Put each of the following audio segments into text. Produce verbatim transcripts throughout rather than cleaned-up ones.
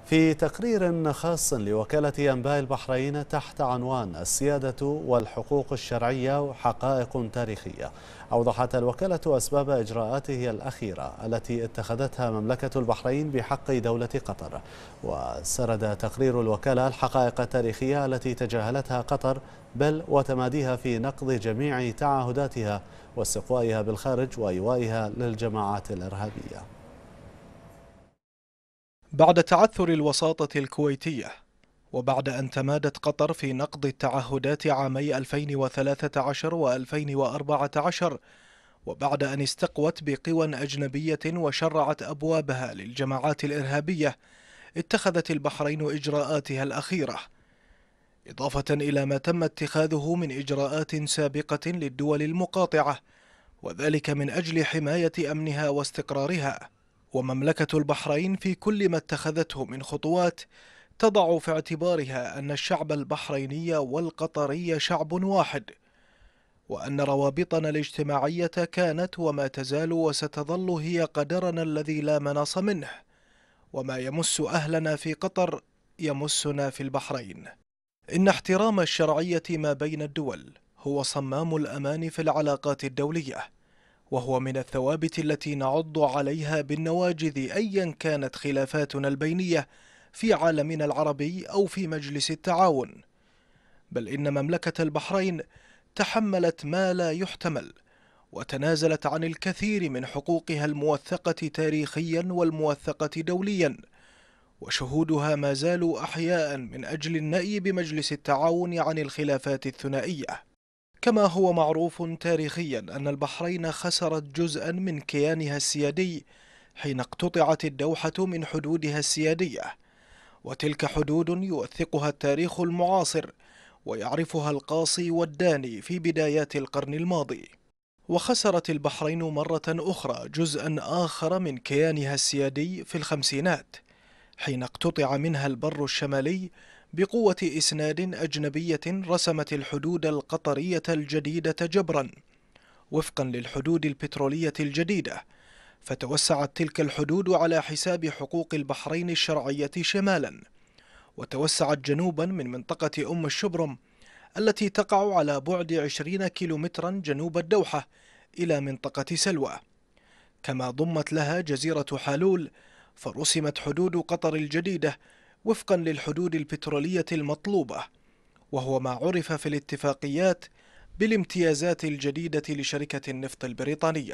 في تقرير خاص لوكالة أنباء البحرين تحت عنوان السيادة والحقوق الشرعية وحقائق تاريخية، أوضحت الوكالة أسباب إجراءاته الأخيرة التي اتخذتها مملكة البحرين بحق دولة قطر. وسرد تقرير الوكالة الحقائق التاريخية التي تجاهلتها قطر، بل وتماديها في نقض جميع تعهداتها واستقوائها بالخارج وإيوائها للجماعات الإرهابية. بعد تعثر الوساطة الكويتية، وبعد أن تمادت قطر في نقض التعهدات عامي ألفين وثلاثة عشر وألفين وأربعة عشر، وبعد أن استقوت بقوى أجنبية وشرعت أبوابها للجماعات الإرهابية، اتخذت البحرين إجراءاتها الأخيرة، إضافة إلى ما تم اتخاذه من إجراءات سابقة للدول المقاطعة، وذلك من أجل حماية أمنها واستقرارها. ومملكة البحرين في كل ما اتخذته من خطوات تضع في اعتبارها أن الشعب البحريني والقطري شعب واحد، وأن روابطنا الاجتماعية كانت وما تزال وستظل هي قدرنا الذي لا مناص منه، وما يمس أهلنا في قطر يمسنا في البحرين. إن احترام الشرعية ما بين الدول هو صمام الأمان في العلاقات الدولية، وهو من الثوابت التي نعض عليها بالنواجذ أيا كانت خلافاتنا البينية في عالمنا العربي أو في مجلس التعاون. بل إن مملكة البحرين تحملت ما لا يحتمل، وتنازلت عن الكثير من حقوقها الموثقة تاريخيا والموثقة دوليا، وشهودها ما زالوا أحياء من أجل النأي بمجلس التعاون عن الخلافات الثنائية. كما هو معروف تاريخيا أن البحرين خسرت جزءا من كيانها السيادي حين اقتطعت الدوحة من حدودها السيادية، وتلك حدود يوثقها التاريخ المعاصر ويعرفها القاصي والداني في بدايات القرن الماضي. وخسرت البحرين مرة أخرى جزءا آخر من كيانها السيادي في الخمسينات، حين اقتطع منها البر الشمالي بقوة إسناد أجنبية رسمت الحدود القطرية الجديدة جبرا وفقا للحدود البترولية الجديدة، فتوسعت تلك الحدود على حساب حقوق البحرين الشرعية شمالا، وتوسعت جنوبا من منطقة أم الشبرم التي تقع على بعد عشرين كيلومترا جنوب الدوحة إلى منطقة سلوى، كما ضمت لها جزيرة حالول، فرسمت حدود قطر الجديدة وفقا للحدود البترولية المطلوبة، وهو ما عرف في الاتفاقيات بالامتيازات الجديدة لشركة النفط البريطانية.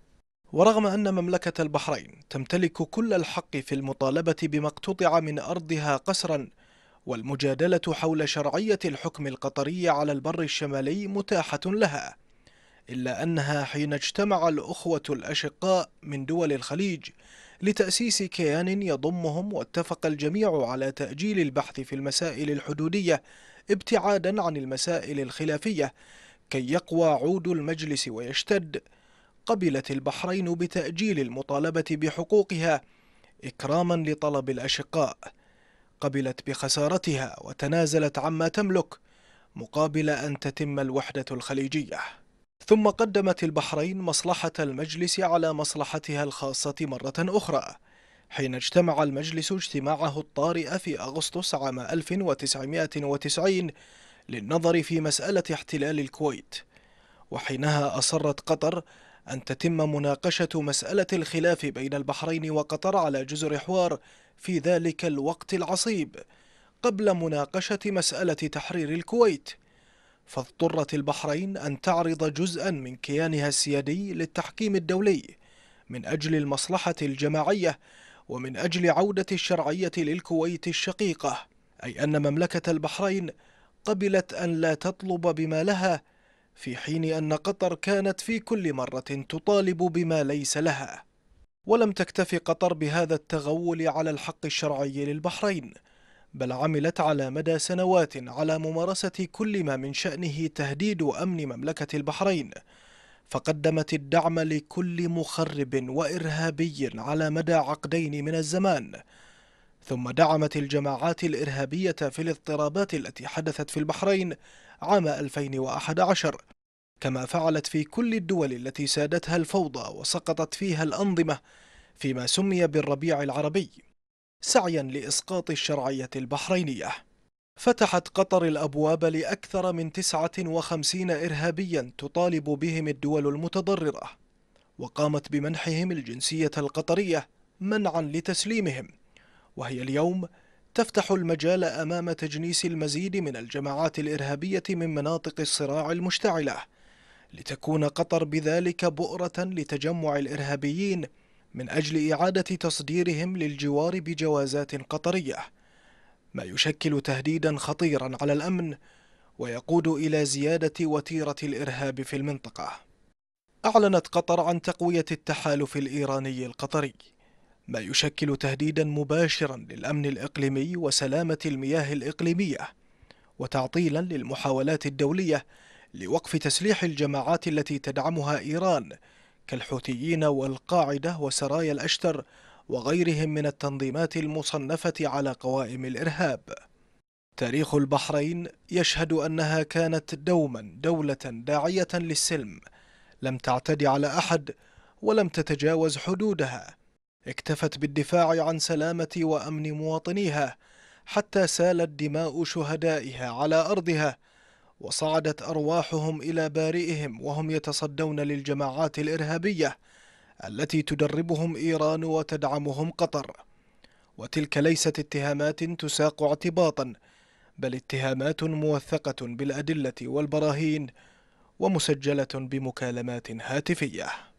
ورغم أن مملكة البحرين تمتلك كل الحق في المطالبة بما اقتطع من أرضها قسرا، والمجادلة حول شرعية الحكم القطري على البر الشمالي متاحة لها، إلا أنها حين اجتمع الأخوة الأشقاء من دول الخليج لتأسيس كيان يضمهم، واتفق الجميع على تأجيل البحث في المسائل الحدودية ابتعادا عن المسائل الخلافية كي يقوى عود المجلس ويشتد، قبلت البحرين بتأجيل المطالبة بحقوقها إكراما لطلب الأشقاء، قبلت بخسارتها وتنازلت عما تملك مقابل أن تتم الوحدة الخليجية. ثم قدمت البحرين مصلحة المجلس على مصلحتها الخاصة مرة أخرى، حين اجتمع المجلس اجتماعه الطارئ في أغسطس عام ألف وتسعمائة وتسعين للنظر في مسألة احتلال الكويت، وحينها أصرت قطر أن تتم مناقشة مسألة الخلاف بين البحرين وقطر على جزر حوار في ذلك الوقت العصيب قبل مناقشة مسألة تحرير الكويت، فاضطرت البحرين أن تعرض جزءا من كيانها السيادي للتحكيم الدولي من أجل المصلحة الجماعية ومن أجل عودة الشرعية للكويت الشقيقة، أي أن مملكة البحرين قبلت أن لا تطلب بما لها، في حين أن قطر كانت في كل مرة تطالب بما ليس لها. ولم تكتف قطر بهذا التغول على الحق الشرعي للبحرين، بل عملت على مدى سنوات على ممارسة كل ما من شأنه تهديد أمن مملكة البحرين، فقدمت الدعم لكل مخرب وإرهابي على مدى عقدين من الزمان، ثم دعمت الجماعات الإرهابية في الاضطرابات التي حدثت في البحرين عام ألفين وأحد عشر، كما فعلت في كل الدول التي سادتها الفوضى وسقطت فيها الأنظمة فيما سمي بالربيع العربي. سعيا لإسقاط الشرعية البحرينية. فتحت قطر الأبواب لأكثر من تسعة وخمسين إرهابيا تطالب بهم الدول المتضررة، وقامت بمنحهم الجنسية القطرية منعا لتسليمهم، وهي اليوم تفتح المجال أمام تجنيس المزيد من الجماعات الإرهابية من مناطق الصراع المشتعلة، لتكون قطر بذلك بؤرة لتجمع الإرهابيين من أجل إعادة تصديرهم للجوار بجوازات قطرية، ما يشكل تهديدا خطيرا على الأمن ويقود إلى زيادة وتيرة الإرهاب في المنطقة. أعلنت قطر عن تقوية التحالف الإيراني القطري، ما يشكل تهديدا مباشرا للأمن الإقليمي وسلامة المياه الإقليمية، وتعطيلا للمحاولات الدولية لوقف تسليح الجماعات التي تدعمها إيران كالحوثيين والقاعدة وسرايا الأشتر وغيرهم من التنظيمات المصنفة على قوائم الإرهاب. تاريخ البحرين يشهد أنها كانت دوما دولة داعية للسلم، لم تعتد على أحد ولم تتجاوز حدودها، اكتفت بالدفاع عن سلامة وأمن مواطنيها حتى سالت دماء شهدائها على أرضها، وصعدت أرواحهم إلى بارئهم وهم يتصدون للجماعات الإرهابية التي تدربهم إيران وتدعمهم قطر. وتلك ليست اتهامات تساق اعتباطا، بل اتهامات موثقة بالأدلة والبراهين ومسجلة بمكالمات هاتفية.